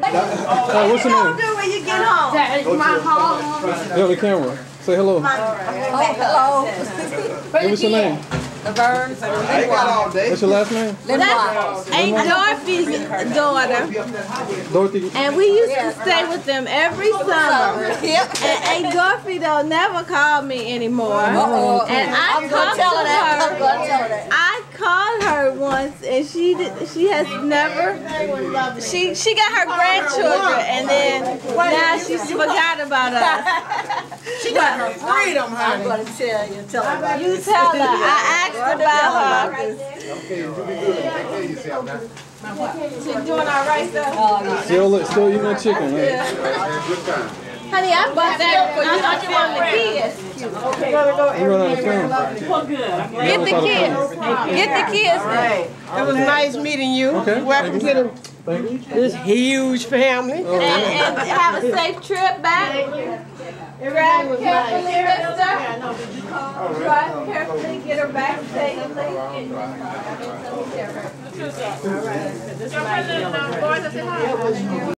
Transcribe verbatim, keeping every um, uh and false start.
Hey, what's your name? do when you get home? My home. Yo, the camera. Say hello. Oh, hello. Hey, what's your name? Laverne. What's your last name? That's Aunt Dorothy's daughter. Dorothy. And we used to stay with them every summer. And Aunt Dorothy though never called me anymore. Uh-oh. And I I'm gonna talked tell to her that. I'm her. gonna tell her that. I called her once, and she did, she has never. She she got her grandchildren, and then now she's forgot about us. She got her freedom, I'm honey. gonna tell you. Tell her about You tell her. I asked about her. She's doing all right, though. Still, still eating that chicken, man. Honey, I bought that for you. I thought you wanted the kids. You run out of time. Get the kids. Get the kids. It was nice meeting you. Okay. Welcome to the, this huge family. And, and have a safe trip back. Drive carefully, mister. Drive carefully, get her back safely.